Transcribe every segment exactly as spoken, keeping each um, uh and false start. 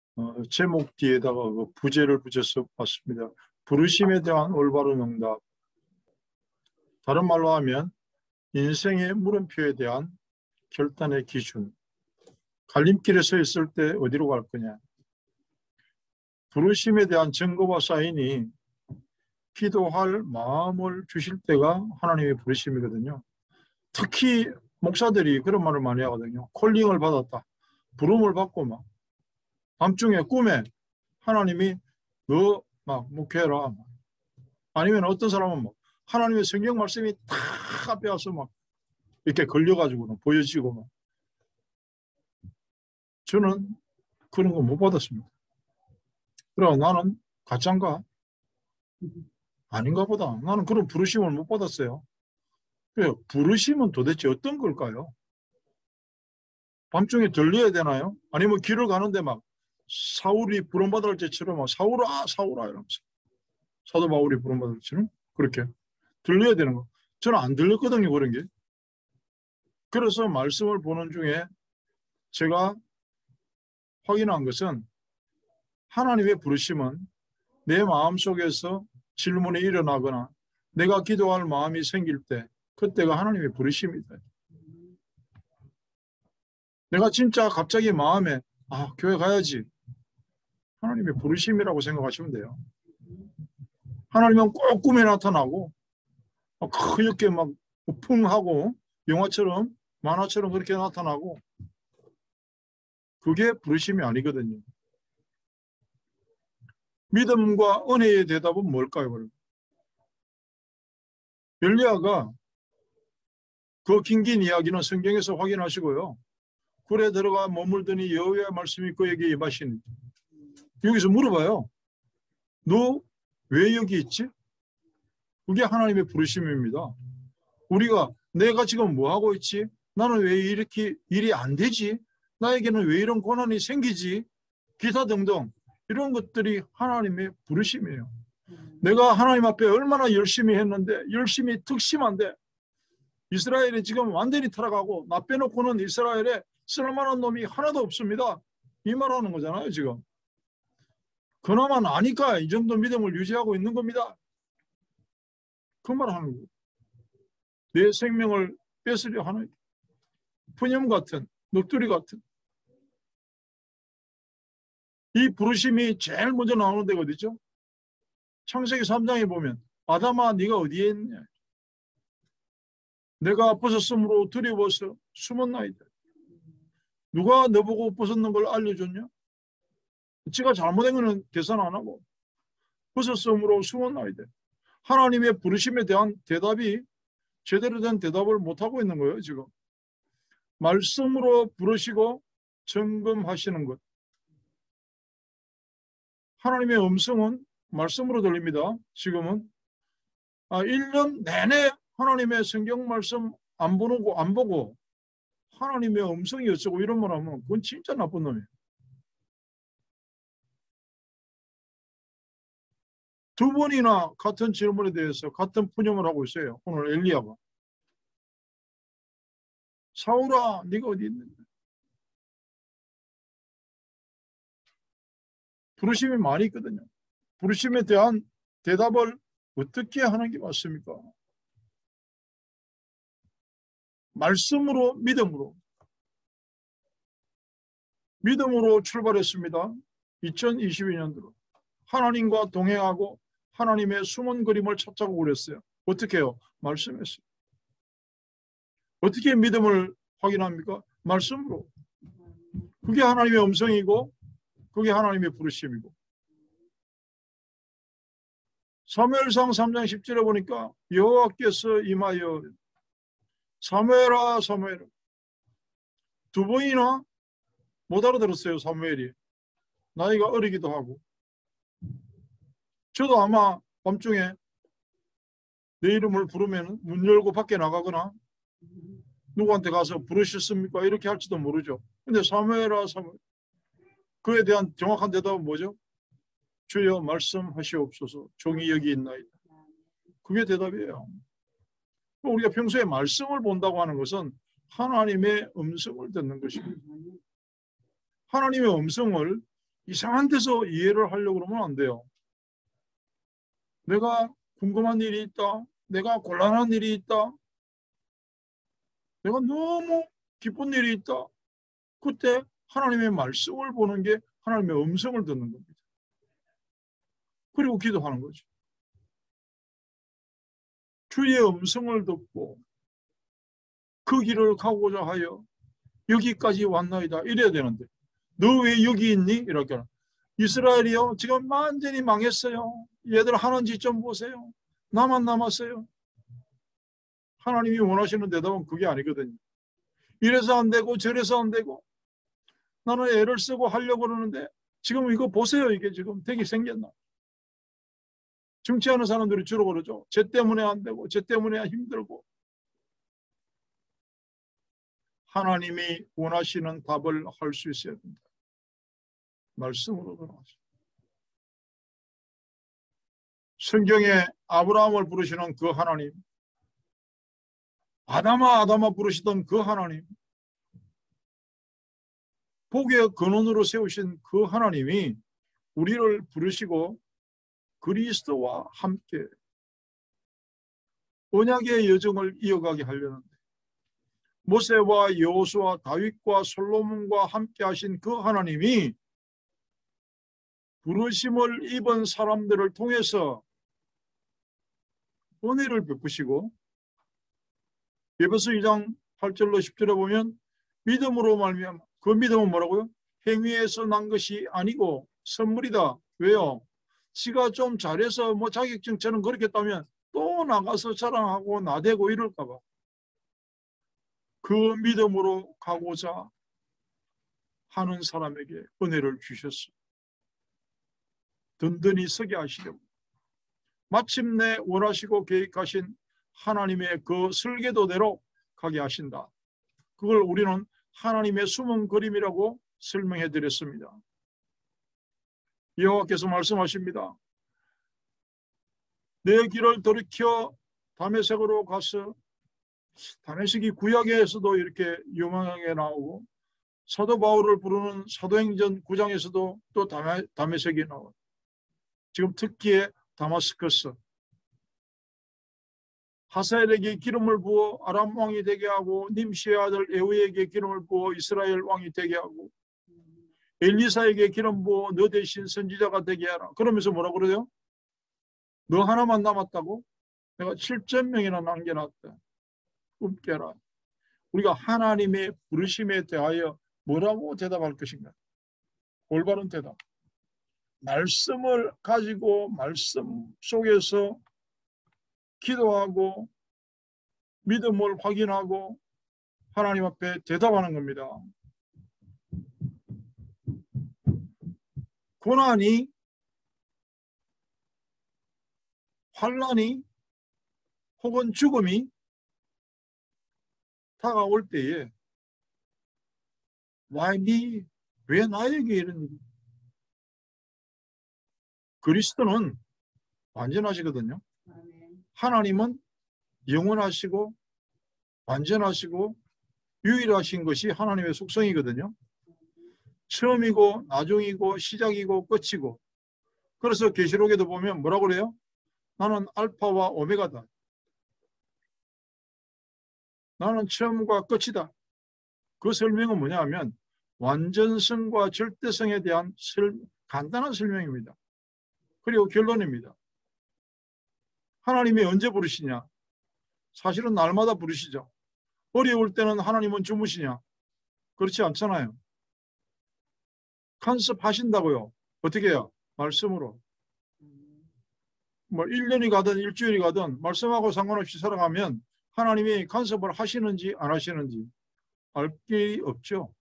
어, 제목 뒤에다가 그 부제를 붙여서 봤습니다. 부르심에 대한 올바른 응답. 다른 말로 하면 인생의 물음표에 대한 결단의 기준. 갈림길에 서 있을 때 어디로 갈 거냐. 부르심에 대한 증거와 사인이 기도할 마음을 주실 때가 하나님의 부르심이거든요. 특히 목사들이 그런 말을 많이 하거든요. 콜링을 받았다. 부름을 받고 막 밤중에 꿈에 하나님이 너 막 목회해라. 아니면 어떤 사람은 막 하나님의 성경 말씀이 다 앞에 와서 막 이렇게 걸려가지고 보여지고 막. 저는 그런 거 못 받았습니다. 그래 나는 가짜인가? 아닌가 보다. 나는 그런 부르심을 못 받았어요. 그래요. 부르심은 도대체 어떤 걸까요? 밤중에 들려야 되나요? 아니면 길을 가는데 막 사울이 부름받을 때처럼 막 사울아 사울아 이러면서 사도 바울이 부름받을 때처럼 그렇게 들려야 되는 거. 저는 안 들렸거든요. 그런 게. 그래서 말씀을 보는 중에 제가 확인한 것은 하나님의 부르심은 내 마음속에서 질문이 일어나거나 내가 기도할 마음이 생길 때 그때가 하나님의 부르심이다. 내가 진짜 갑자기 마음에 아 교회 가야지. 하나님의 부르심이라고 생각하시면 돼요. 하나님은 꼭 꿈에 나타나고 크게 막 풍하고 영화처럼 만화처럼 그렇게 나타나고 그게 부르심이 아니거든요. 믿음과 은혜의 대답은 뭘까요? 엘리야가 그 긴긴 이야기는 성경에서 확인하시고요. 굴에 들어가 머물더니 여호와의 말씀이 그에게 임하시니 여기서 물어봐요. 너 왜 여기 있지? 그게 하나님의 부르심입니다. 우리가 내가 지금 뭐 하고 있지? 나는 왜 이렇게 일이 안 되지? 나에게는 왜 이런 고난이 생기지? 기타 등등 이런 것들이 하나님의 부르심이에요. 내가 하나님 앞에 얼마나 열심히 했는데 열심히 특심한데 이스라엘이 지금 완전히 타락하고 나 빼놓고는 이스라엘에 쓸만한 놈이 하나도 없습니다. 이 말하는 거잖아요. 지금. 그나마 나니까 이 정도 믿음을 유지하고 있는 겁니다. 그 말하는 거예요. 내 생명을 뺏으려 하는 푸념 같은 넋두리 같은 이 부르심이 제일 먼저 나오는 데가 어디죠? 창세기 삼 장에 보면 아담아 네가 어디에 있냐? 내가 벗었으므로 두려워서 숨었나이다. 누가 너보고 벗었는 걸 알려줬냐? 지가 잘못한 거는 계산 안 하고 벗었으므로 숨었나이다. 하나님의 부르심에 대한 대답이 제대로 된 대답을 못하고 있는 거예요. 지금 말씀으로 부르시고 점검하시는 것. 하나님의 음성은 말씀으로 들립니다. 지금은 아, 일 년 내내 하나님의 성경 말씀 안 보고 안 보고 하나님의 음성이 어쩌고 이런 말 하면 그건 진짜 나쁜 놈이에요. 두 번이나 같은 질문에 대해서 같은 푸념을 하고 있어요. 오늘 엘리야가. 사울아 네가 어디 있는데? 부르심이 많이 있거든요. 부르심에 대한 대답을 어떻게 하는 게 맞습니까? 말씀으로 믿음으로 믿음으로 출발했습니다. 이천이십이 년도로 하나님과 동행하고 하나님의 숨은 그림을 찾자고 그랬어요. 어떻게 해요? 말씀했어요. 어떻게 믿음을 확인합니까? 말씀으로. 그게 하나님의 음성이고 그게 하나님의 부르심이고. 사무엘상 삼 장 십 절에 보니까 여호와께서 임하여 사무엘아 사무엘아 두 번이나 못 알아들었어요. 사무엘이 나이가 어리기도 하고. 저도 아마 밤중에 내 이름을 부르면 문 열고 밖에 나가거나 누구한테 가서 부르셨습니까? 이렇게 할지도 모르죠. 근데 사무엘아 사무엘 그에 대한 정확한 대답은 뭐죠? 주여 말씀하시옵소서 종이 여기 있나이다. 그게 대답이에요. 우리가 평소에 말씀을 본다고 하는 것은 하나님의 음성을 듣는 것입니다. 하나님의 음성을 이상한 데서 이해를 하려고 그러면 안 돼요. 내가 궁금한 일이 있다. 내가 곤란한 일이 있다. 내가 너무 기쁜 일이 있다. 그때 하나님의 말씀을 보는 게 하나님의 음성을 듣는 겁니다. 그리고 기도하는 거죠. 주의 음성을 듣고 그 길을 가고자 하여 여기까지 왔나이다. 이래야 되는데 너 왜 여기 있니? 이렇게. 이스라엘이요 지금 완전히 망했어요. 얘들 하는지 좀 보세요. 나만 남았어요. 하나님이 원하시는 대답은 그게 아니거든요. 이래서 안 되고 저래서 안 되고 나는 애를 쓰고 하려고 그러는데 지금 이거 보세요. 이게 지금 되게 생겼나. 정치하는 사람들이 주로 그러죠. 쟤 때문에 안 되고 쟤 때문에 힘들고. 하나님이 원하시는 답을 할 수 있어야 된다. 말씀으로 돌아가죠. 성경에 아브라함을 부르시는 그 하나님, 아담아 아담아 부르시던 그 하나님, 복의 근원으로 세우신 그 하나님이 우리를 부르시고 그리스도와 함께 언약의 여정을 이어가게 하려는데 모세와 여호수아 다윗과 솔로몬과 함께 하신 그 하나님이 부르심을 입은 사람들을 통해서 은혜를 베푸시고 에베소 이 장 팔 절로 십 절에 보면 믿음으로 말미암아 그 믿음은 뭐라고요? 행위에서 난 것이 아니고 선물이다. 왜요? 지가 좀 잘해서 뭐 자격증처럼 그렇겠다면 또 나가서 자랑하고 나대고 이럴까 봐. 그 믿음으로 가고자 하는 사람에게 은혜를 주셨습니다. 든든히 서게 하시려고 마침내 원하시고 계획하신 하나님의 그 설계도대로 가게 하신다. 그걸 우리는 하나님의 숨은 그림이라고 설명해 드렸습니다. 여호와께서 말씀하십니다. 내 길을 돌이켜 다메섹으로 가서 다메섹이 구약에서도 이렇게 유명하게 나오고 사도 바울을 부르는 사도행전 구 장에서도 또 다메, 다메섹이 나와요. 지금 특기에 다마스커스 하사엘에게 기름을 부어 아람 왕이 되게 하고 님시의 아들 에후에게 기름을 부어 이스라엘 왕이 되게 하고 엘리사에게 기름 부어 너 대신 선지자가 되게 하라. 그러면서 뭐라고 그러죠? 너 하나만 남았다고? 내가 칠천 명이나 남겨놨다. 꿈깨라. 우리가 하나님의 부르심에 대하여 뭐라고 대답할 것인가? 올바른 대답. 말씀을 가지고 말씀 속에서 기도하고 믿음을 확인하고 하나님 앞에 대답하는 겁니다. 고난이 환난이 혹은 죽음이 다가올 때에 Why me? 왜 나에게 이런 일이? 그리스도는 완전하시거든요. 하나님은 영원하시고 완전하시고 유일하신 것이 하나님의 속성이거든요. 처음이고 나중이고 시작이고 끝이고. 그래서 계시록에도 보면 뭐라고 그래요? 나는 알파와 오메가다. 나는 처음과 끝이다. 그 설명은 뭐냐 하면 완전성과 절대성에 대한 설, 간단한 설명입니다. 그리고 결론입니다. 하나님이 언제 부르시냐? 사실은 날마다 부르시죠. 어려울 때는 하나님은 주무시냐? 그렇지 않잖아요. 간섭하신다고요. 어떻게 해요? 말씀으로. 뭐 일 년이 가든 일주일이 가든 말씀하고 상관없이 살아가면 하나님이 간섭을 하시는지 안 하시는지 알 게 없죠.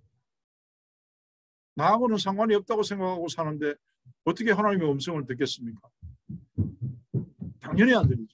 나하고는 상관이 없다고 생각하고 사는데 어떻게 하나님의 음성을 듣겠습니까? 당연히 안 들리죠.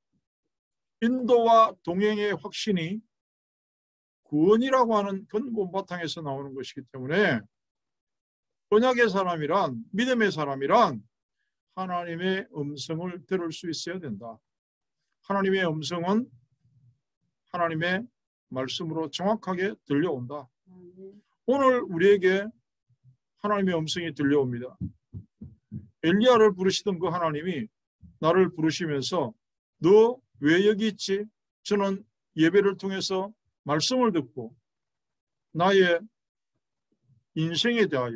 인도와 동행의 확신이 구원이라고 하는 근본 바탕에서 나오는 것이기 때문에 언약의 사람이란, 믿음의 사람이란 하나님의 음성을 들을 수 있어야 된다. 하나님의 음성은 하나님의 말씀으로 정확하게 들려온다. 오늘 우리에게 하나님의 음성이 들려옵니다. 엘리야를 부르시던 그 하나님이 나를 부르시면서 너 왜 여기 있지? 저는 예배를 통해서 말씀을 듣고 나의 인생에 대하여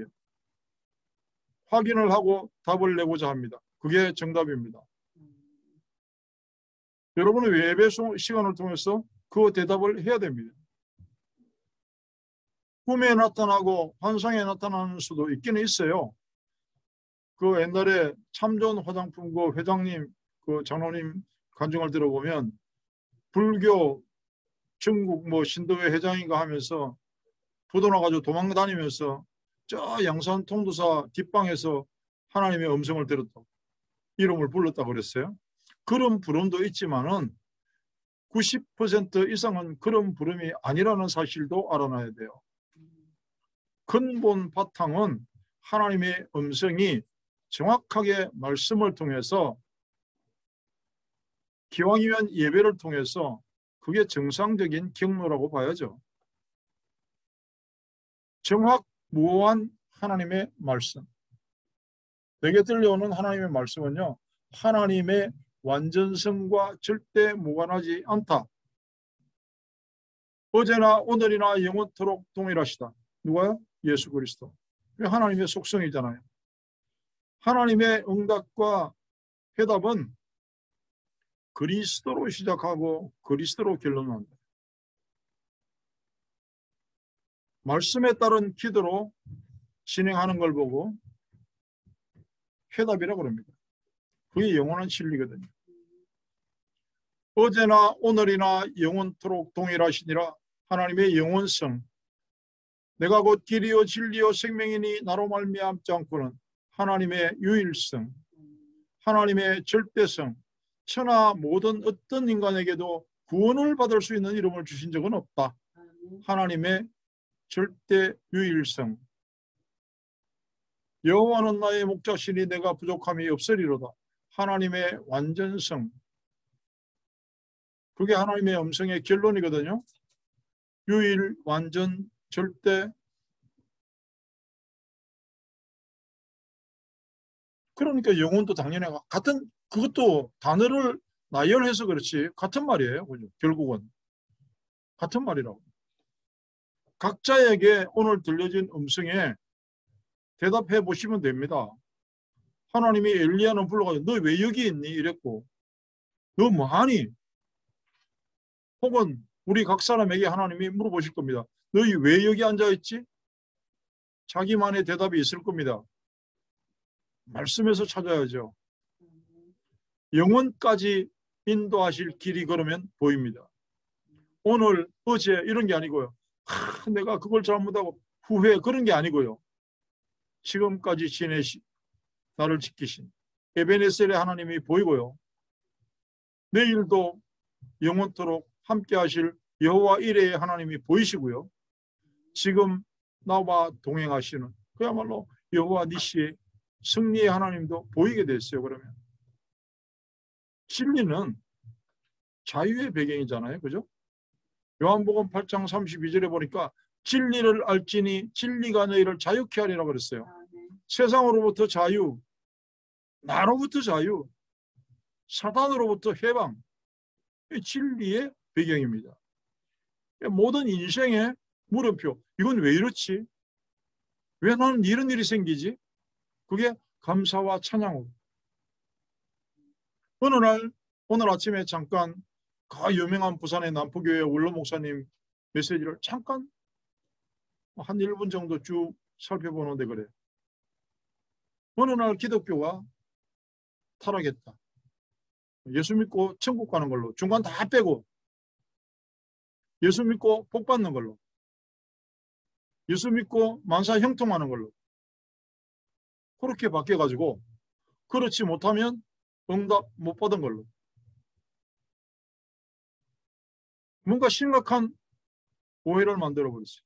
확인을 하고 답을 내고자 합니다. 그게 정답입니다. 여러분은 예배 시간을 통해서 그 대답을 해야 됩니다. 꿈에 나타나고 환상에 나타나는 수도 있기는 있어요. 그 옛날에 참전 화장품 그 회장님, 그 장로님 간증을 들어보면 불교 중국 뭐 신도회 회장인가 하면서 부도 나가지고 도망다니면서 저 양산 통도사 뒷방에서 하나님의 음성을 들었다. 이름을 불렀다 그랬어요. 그런 부름도 있지만은 구십 퍼센트 이상은 그런 부름이 아니라는 사실도 알아놔야 돼요. 근본 바탕은 하나님의 음성이 정확하게 말씀을 통해서 기왕이면 예배를 통해서 그게 정상적인 경로라고 봐야죠. 정확무오한 하나님의 말씀. 내게 들려오는 하나님의 말씀은요. 하나님의 완전성과 절대 무관하지 않다. 어제나 오늘이나 영원토록 동일하시다. 누가요? 예수 그리스도. 하나님의 속성이잖아요. 하나님의 응답과 해답은 그리스도로 시작하고 그리스도로 결론난다. 말씀에 따른 기도로 진행하는 걸 보고 해답이라고 합니다. 그게 영원한 진리거든요. 어제나 오늘이나 영원토록 동일하시니라. 하나님의 영원성. 내가 곧 길이요 진리요 생명이니 나로 말미암지 않고는 하나님의 유일성, 하나님의 절대성, 천하 모든 어떤 인간에게도 구원을 받을 수 있는 이름을 주신 적은 없다. 하나님의 절대 유일성. 여호와는 나의 목자시니 내가 부족함이 없으리로다. 하나님의 완전성. 그게 하나님의 음성의 결론이거든요. 유일, 완전, 절대. 그러니까 영혼도 당연히 같은, 그것도 단어를 나열해서 그렇지 같은 말이에요. 그죠? 결국은 같은 말이라고. 각자에게 오늘 들려진 음성에 대답해 보시면 됩니다. 하나님이 엘리야는 불러가지고 너 왜 여기 있니? 이랬고 너 뭐하니? 혹은 우리 각 사람에게 하나님이 물어보실 겁니다. 너희 왜 여기 앉아있지? 자기만의 대답이 있을 겁니다. 말씀에서 찾아야죠. 영원까지 인도하실 길이 그러면 보입니다. 오늘, 어제 이런 게 아니고요. 하, 내가 그걸 잘못하고 후회 그런 게 아니고요. 지금까지 지내시 나를 지키신 에베네셀의 하나님이 보이고요. 내일도 영원토록 함께 하실 여호와 이레의 하나님이 보이시고요. 지금 나와 동행하시는 그야말로 여호와 니시의 승리의 하나님도 보이게 됐어요. 그러면 진리는 자유의 배경이잖아요. 그죠? 요한복음 팔 장 삼십이 절에 보니까 진리를 알지니 진리가 너희를 자유케 하리라 그랬어요. 아, 네. 세상으로부터 자유, 나로부터 자유, 사단으로부터 해방. 진리의 배경입니다. 모든 인생의 물음표. 이건 왜 이렇지? 왜 나는 이런 일이 생기지? 그게 감사와 찬양으로. 어느 날, 오늘 아침에 잠깐 그 유명한 부산의 남포교회 원로 목사님 메시지를 잠깐 한 일 분 정도 쭉 살펴보는데 그래요. 어느 날 기독교가 타락했다. 예수 믿고 천국 가는 걸로 중간 다 빼고 예수 믿고 복 받는 걸로 예수 믿고 만사 형통하는 걸로 그렇게 바뀌어가지고 그렇지 못하면 응답 못 받은 걸로 뭔가 심각한 오해를 만들어버렸어요.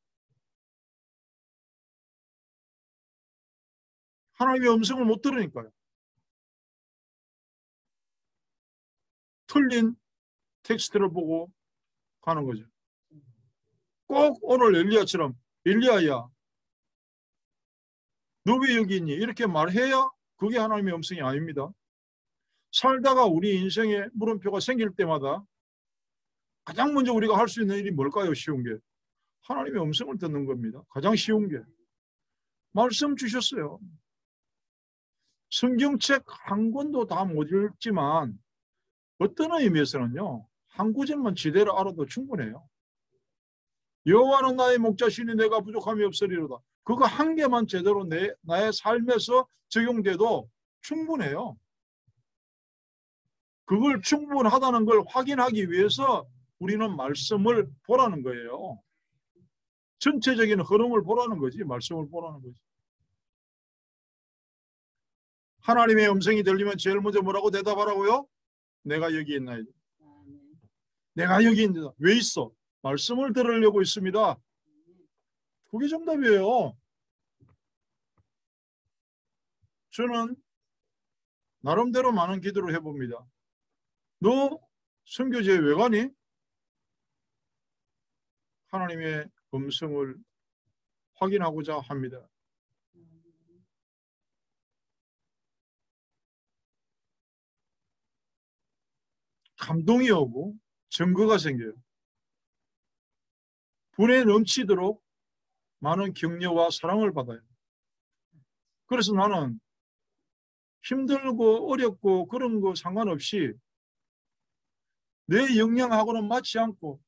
하나님의 음성을 못 들으니까요. 틀린 텍스트를 보고 가는 거죠. 꼭 오늘 엘리야처럼 엘리야야 너 왜 여기 있니? 이렇게 말해야 그게 하나님의 음성이 아닙니다. 살다가 우리 인생에 물음표가 생길 때마다 가장 먼저 우리가 할 수 있는 일이 뭘까요? 쉬운 게 하나님의 음성을 듣는 겁니다. 가장 쉬운 게 말씀 주셨어요. 성경책 한 권도 다 못 읽지만 어떤 의미에서는요, 한 구절만 지대로 알아도 충분해요. 여호와는 나의 목자시니 내가 부족함이 없으리로다. 그거 한 개만 제대로 내, 나의 삶에서 적용돼도 충분해요. 그걸 충분하다는 걸 확인하기 위해서 우리는 말씀을 보라는 거예요. 전체적인 흐름을 보라는 거지, 말씀을 보라는 거지. 하나님의 음성이 들리면 제일 먼저 뭐라고 대답하라고요? 내가 여기 있나이다. 내가 여기 있는다. 왜 있어? 말씀을 들으려고 있습니다. 그게 정답이에요. 저는 나름대로 많은 기도를 해봅니다. 너 선교지에 왜 가니? 하나님의 음성을 확인하고자 합니다. 감동이 오고 증거가 생겨요. 분에 넘치도록 많은 격려와 사랑을 받아요. 그래서 나는 힘들고 어렵고 그런 거 상관없이 내 역량하고는 맞지 않고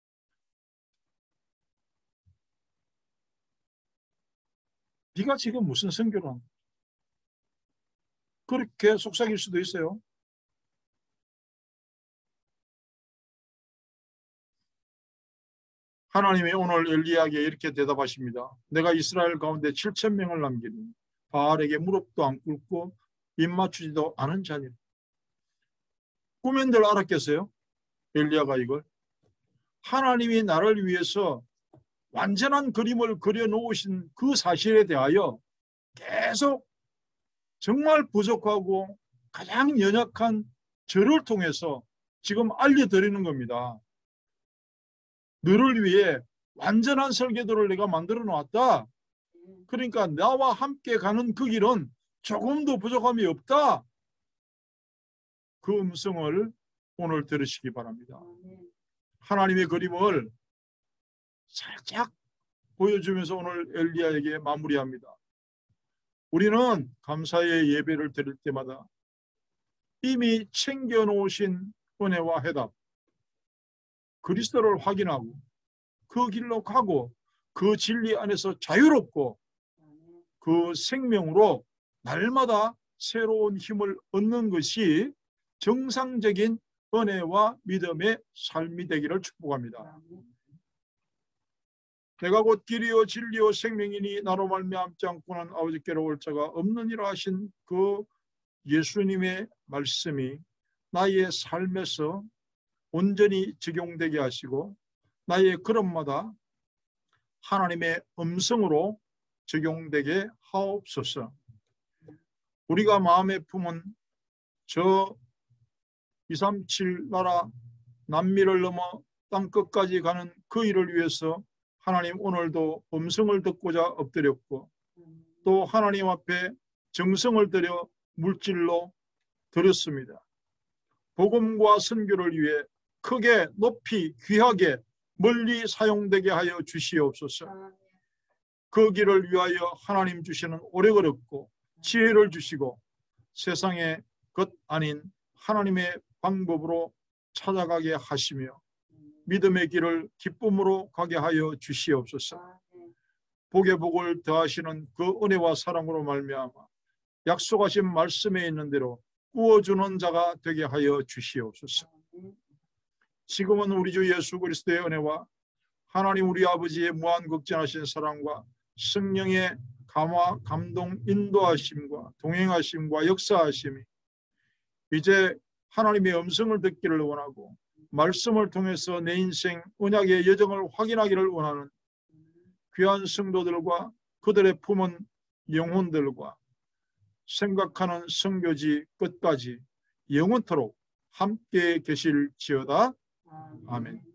네가 지금 무슨 선교를 하는 거야? 그렇게 속삭일 수도 있어요. 하나님이 오늘 엘리야에게 이렇게 대답하십니다. 내가 이스라엘 가운데 칠천 명을 남기니 바알에게 무릎도 안 꿇고 입 맞추지도 않은 자니. 꾸면들 알았겠어요? 엘리야가 이걸. 하나님이 나를 위해서 완전한 그림을 그려놓으신 그 사실에 대하여 계속 정말 부족하고 가장 연약한 저를 통해서 지금 알려드리는 겁니다. 너를 위해 완전한 설계도를 내가 만들어 놓았다. 그러니까 나와 함께 가는 그 길은 조금도 부족함이 없다. 그 음성을 오늘 들으시기 바랍니다. 하나님의 그림을 살짝 보여주면서 오늘 엘리야에게 마무리합니다. 우리는 감사의 예배를 드릴 때마다 이미 챙겨놓으신 은혜와 해답, 그리스도를 확인하고 그 길로 가고 그 진리 안에서 자유롭고 그 생명으로 날마다 새로운 힘을 얻는 것이 정상적인 은혜와 믿음의 삶이 되기를 축복합니다. 내가 곧 길이요 진리요 생명이니 나로 말미암지 않고는 아버지께로 올 자가 없느니라 하신 그 예수님의 말씀이 나의 삶에서 온전히 적용되게 하시고 나의 걸음마다 하나님의 음성으로 적용되게 하옵소서. 우리가 마음에 품은 저 이삼칠 나라 남미를 넘어 땅끝까지 가는 그 일을 위해서 하나님 오늘도 음성을 듣고자 엎드렸고 또 하나님 앞에 정성을 들여 물질로 드렸습니다. 복음과 선교를 위해 크게 높이 귀하게 멀리 사용되게 하여 주시옵소서. 그 길을 위하여 하나님 주시는 오래 걸었고 지혜를 주시고 세상의 것 아닌 하나님의 방법으로 찾아가게 하시며 믿음의 길을 기쁨으로 가게 하여 주시옵소서. 복의 복을 더하시는 그 은혜와 사랑으로 말미암아 약속하신 말씀에 있는 대로 구워주는 자가 되게 하여 주시옵소서. 지금은 우리 주 예수 그리스도의 은혜와 하나님 우리 아버지의 무한 극진하신 사랑과 성령의 감화, 감동, 인도하심과 동행하심과 역사하심이 이제 하나님의 음성을 듣기를 원하고 말씀을 통해서 내 인생 언약의 여정을 확인하기를 원하는 귀한 성도들과 그들의 품은 영혼들과 생각하는 선교지 끝까지 영원토록 함께 계실지어다. 아멘.